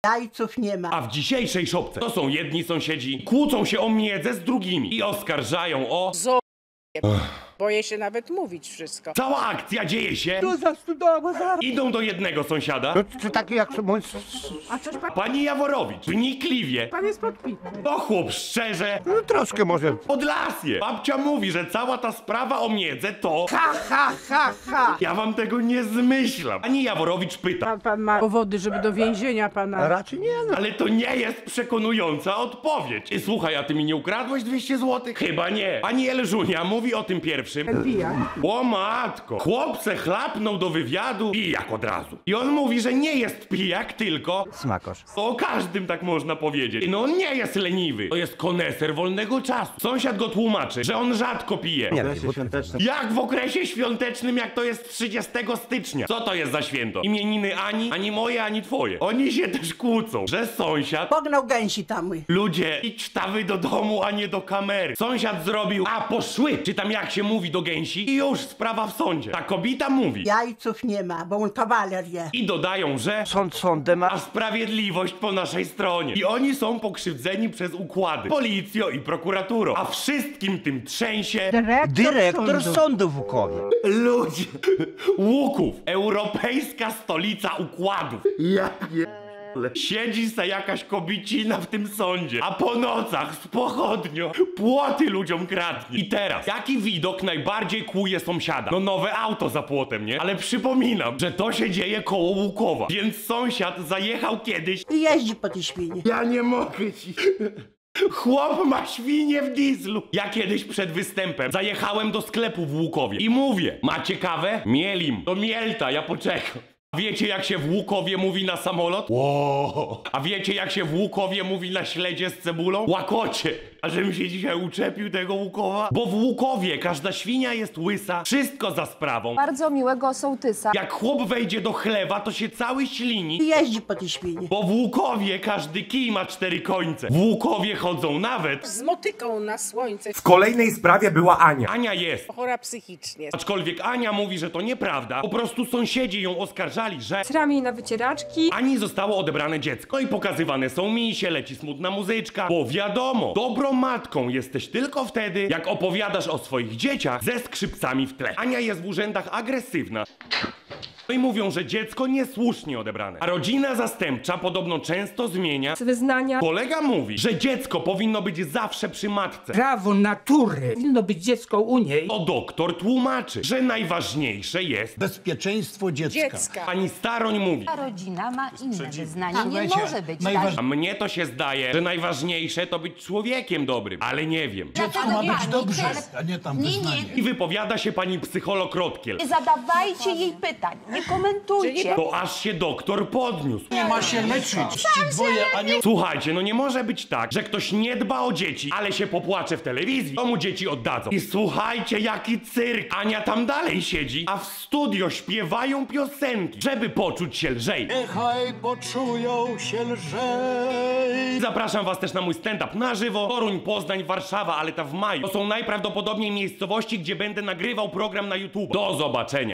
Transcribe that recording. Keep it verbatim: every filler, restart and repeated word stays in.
Jajców nie ma. A w dzisiejszej szopce to są jedni sąsiedzi, kłócą się o miedzę z drugimi i oskarżają o... Zo... Boję się nawet mówić wszystko. Cała akcja dzieje się... Tu zastudowa, zaraz. Idą do jednego sąsiada. No, czy taki jak mój... A coś pan... Pani Jaworowicz wnikliwie. Pan jest podpity. No chłop szczerze. No troszkę może... Podlasje. Babcia mówi, że cała ta sprawa o miedzę to... Ha, ha, ha, ha. Ja wam tego nie zmyślam. Pani Jaworowicz pyta. Pan, pan ma powody, żeby do więzienia A pana... raczej nie, no. Ale to nie jest przekonująca odpowiedź. I słuchaj, a ty mi nie ukradłeś dwieście złotych? Chyba nie. Pani Elżunia mówi o tym pierwszym. Pijak. O matko, chłopce chlapnął do wywiadu pijak od razu. I on mówi, że nie jest pijak, tylko... Smakosz. O każdym tak można powiedzieć. No on nie jest leniwy. To jest koneser wolnego czasu. Sąsiad go tłumaczy, że on rzadko pije. Nie, Jak w okresie świątecznym, jak to jest trzydziestego stycznia? Co to jest za święto? Imieniny ani, ani moje, ani twoje. Oni się też kłócą, że sąsiad... Pognał gęsi tam. Ludzie, idź tawy do domu, a nie do kamery. Sąsiad zrobił, a poszły, czy tam jak się mówi do gęsi i już sprawa w sądzie. Ta kobieta mówi. Jajców nie ma, bo on kawaler je. I dodają, że... Sąd sądem, A a... sprawiedliwość po naszej stronie. I oni są pokrzywdzeni przez układy. Policją i prokuraturą. A wszystkim tym trzęsie... Dyrektor sądu w Łukowie. Ludzie. Łuków. Europejska stolica układów. Ja pierdolę. Siedzi se jakaś kobicina w tym sądzie, a po nocach z pochodnią płoty ludziom kradnie. I teraz, jaki widok najbardziej kłuje sąsiada? No nowe auto za płotem, nie? Ale przypominam, że to się dzieje koło Łukowa. Więc sąsiad zajechał kiedyś... I jeździ po tej świnie. Ja nie mogę ci... Chłop ma świnię w dieslu. Ja kiedyś przed występem zajechałem do sklepu w Łukowie i mówię: macie kawę? Mielim. Do Mielta, ja poczekam. A wiecie jak się w Łukowie mówi na samolot? Wow. A wiecie jak się w Łukowie mówi na śledzie z cebulą? Łakocie. A żebym się dzisiaj uczepił tego Łukowa? Bo w Łukowie każda świnia jest łysa, wszystko za sprawą. Bardzo miłego sołtysa. Jak chłop wejdzie do chlewa, to się cały ślini. I jeździ po tej świnie. Bo w Łukowie każdy kij ma cztery końce. W Łukowie chodzą nawet... Z motyką na słońce. W kolejnej sprawie była Ania. Ania jest. Chora psychicznie. Aczkolwiek Ania mówi, że to nieprawda. Po prostu sąsiedzi ją oskarżali, że... Ramię na wycieraczki. Ani zostało odebrane dziecko. No i pokazywane są misie, leci smutna muzyczka. Bo wiadomo, dobrą matką jesteś tylko wtedy, jak opowiadasz o swoich dzieciach ze skrzypcami w tle. Ania jest w urzędach agresywna. No i mówią, że dziecko niesłusznie odebrane. A rodzina zastępcza podobno często zmienia Wyznania. Kolega mówi, że dziecko powinno być zawsze przy matce. Prawo natury. Powinno być dziecko u niej. To doktor tłumaczy, że najważniejsze jest bezpieczeństwo dziecka. Dziecka. Pani Staroń mówi. Ta rodzina ma inne wyznanie, nie Słuchajcie, może być najważ- tak. A mnie to się zdaje, że najważniejsze to być człowiekiem dobrym, ale nie wiem. Dziecko ma być Pani, dobrze, ale- a nie tam Nie, wyznanie. I wypowiada się pani psycholog Rotkiel. Nie zadawajcie jej pytań, nie komentujcie. To aż się doktor podniósł. Nie ma się leczyć. Ci dwoje anioł... Słuchajcie, no nie może być tak, że ktoś nie dba o dzieci, ale się popłacze w telewizji, to mu dzieci oddadzą. I słuchajcie, jaki cyrk. Ania tam dalej siedzi, a w studio śpiewają piosenki, żeby poczuć się lżej. Niechaj poczują się lżej. Zapraszam was też na mój stand-up na żywo. Toruń, Poznań, Warszawa, ale ta w maju. To są najprawdopodobniej miejscowości, gdzie będę nagrywał program na YouTube. Do zobaczenia.